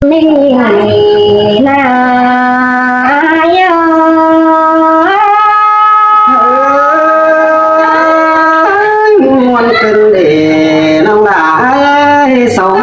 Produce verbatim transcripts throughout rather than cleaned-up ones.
mình là muốn cần để lòng lại sống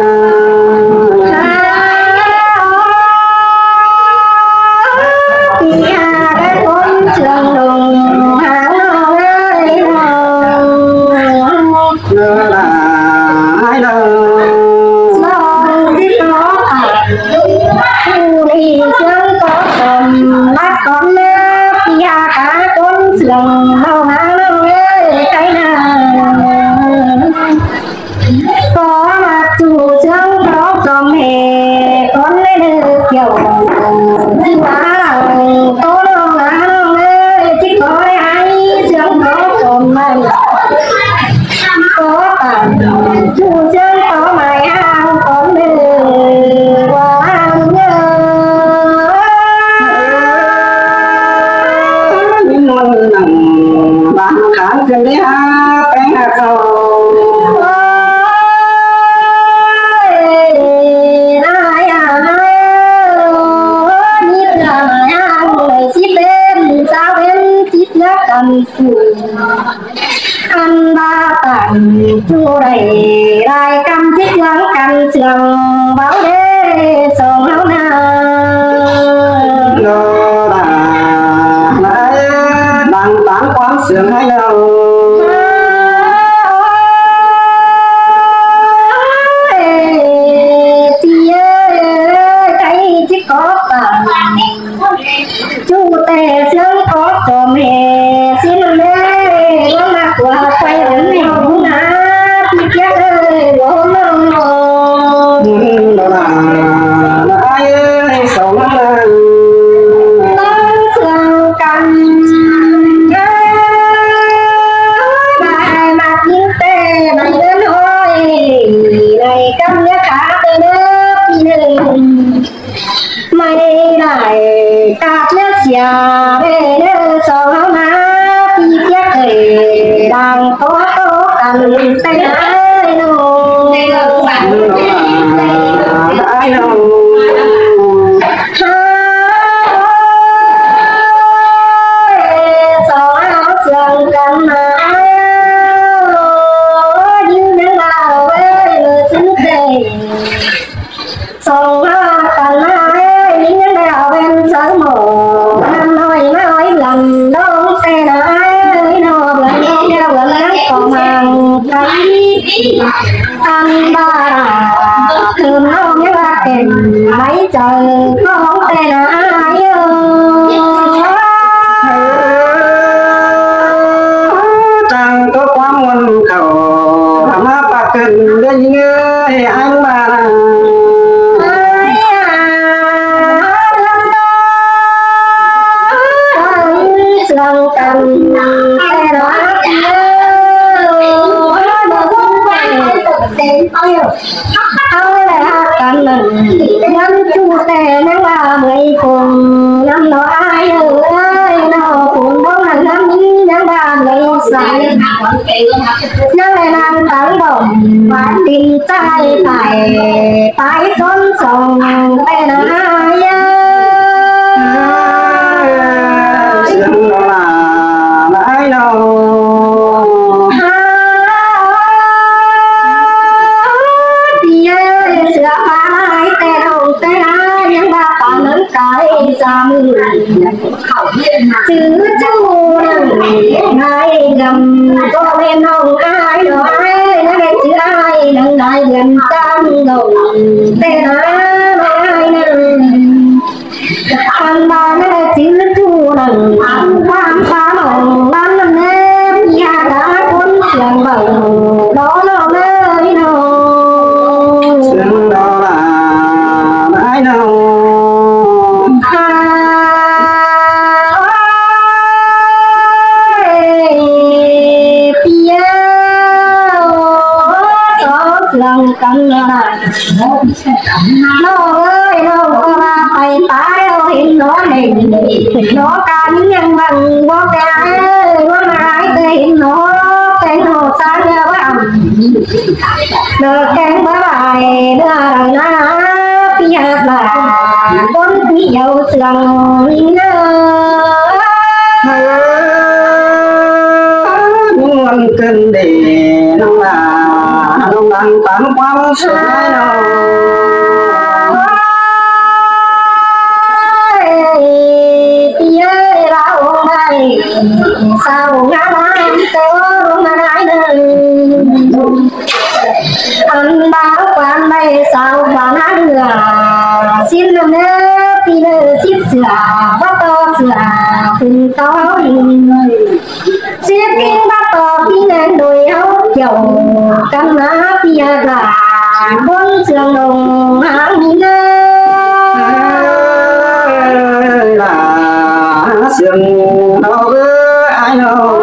ăn ba tặng chu đầy đai cam thích lắng cam sườn báo đế sông háo na lo là lại đang bán quán sườn hay đâu chị ơi cái chiếc có tặng chu tè sướng có cơm hè xin lê nó là của quay đến này không á chị chết ơi gốm không nó là ai ơi sống là nắng sương căng bài mặt những tê bằng đến thôi này căm nhớ cả tê nước đi mày lại cạp nhớ xìa về nơi sầu háo ná đi tiếc thầy đang có tốt cần tay ơi nô ai đâu sầu háo sương cầm như những nào với lời xứ thầy sầu háo cần những những nào bên sớm mồ năm nói nói lần đó xe nói nó vẫn theo vẫn lắng còn hàng cái ăn ba thường nó nghe ba kèm mấy trời không tên ai chẳng có quá muôn cầu mà bà cần đến người anh bà sương cầm tay đó áo là cầm năm chu tè nó là mười cùng năm đó ai ơi nó cùng đó là năm năm ba mười sáu nó là năm tháng đồng và tình trai phải phải con sông tay nó ai sương đó là ai đâu cái giam chứ chú này gầm có bên hồng ai nói nó bên chứ ai đừng lại gần trăm đồng tên ai nè ăn ba nó chứ chú đừng ăn khoan phá mộng bán năm em nhà đã cuốn trường bầu đó nó nơi nào sương đó là ai đâu sương cầm là nó ơi nó có ba tay tái hình nó mình nó cả những nhân bằng có cái có ai tên nó tên nó sáng ra quá được kén bá bài đưa đời nó là con quý dầu sườn nguồn cơn để nông là nông ăn tám quang sợi nào sao ngã lại tớ mà lại đời anh báo quan đây sao mà nã đưa xin làm nè thì nè xin sửa bắt to sửa phun to hình xin kinh bắt to thì nè đôi áo chầu căn lá thì là con sườn đồng hàng nghìn là sườn đâu ai đâu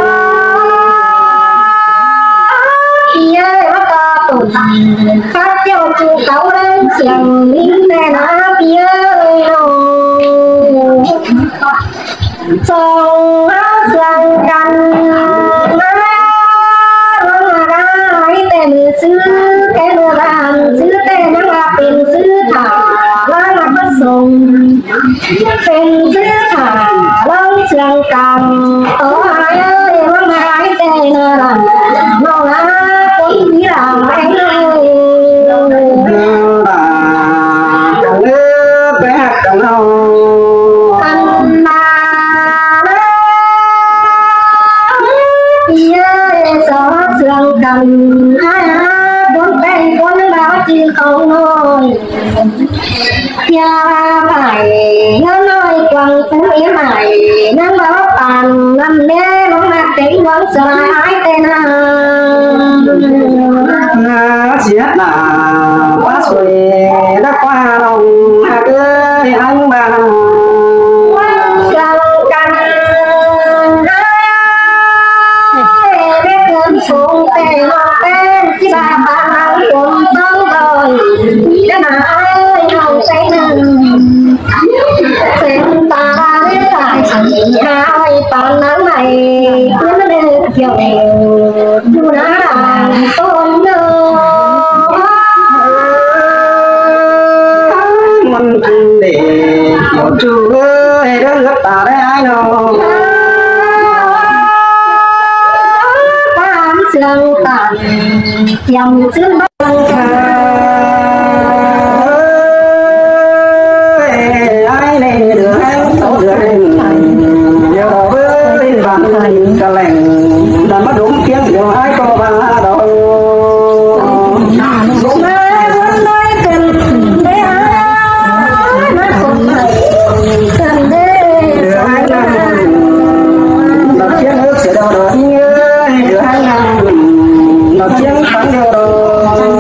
phát châu chu cấu lên xiềng lính đè ná bia ơi đâu sông áo xiềng cằn nói tên sư cái nữa làm sư tên nó là tiền sư thả nó là bất sông tên sư thả lông xiềng cằn ở ai ơi nó là ai tên là nó là con gì làm anh ơi chẳng nước bé chẳng đâu anh mà thì ơi gió sương cầm ai bốn tay bốn báo chứ không ngồi nhà phải nó nói quăng cũng yếm mày nó báo bàn năm bé nó mặc cái quăng sợ ai tên à xiết là quá xuôi đã qua lòng hạt ơi anh bà xuống tên tên chỉ bà bà cùng tông rồi đã mà ơi không thấy nừng xem ta biết phải chỉ hai bàn nắng này cứ được dòng chú đã làm tôn đâu mình để một chú ơi đó rất ta đấy ai đâu sương tàn dòng sương bắc ai này được anh tổ được nhiều với bạn thành cả lành đã mất đúng tiếng nhiều ai có ba đâu cũng ai muốn nói cần để ai nói không phải cần để ai là tiếng nước sẽ đâu được được hai năm nó tiếng phán điều đâu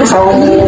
sầu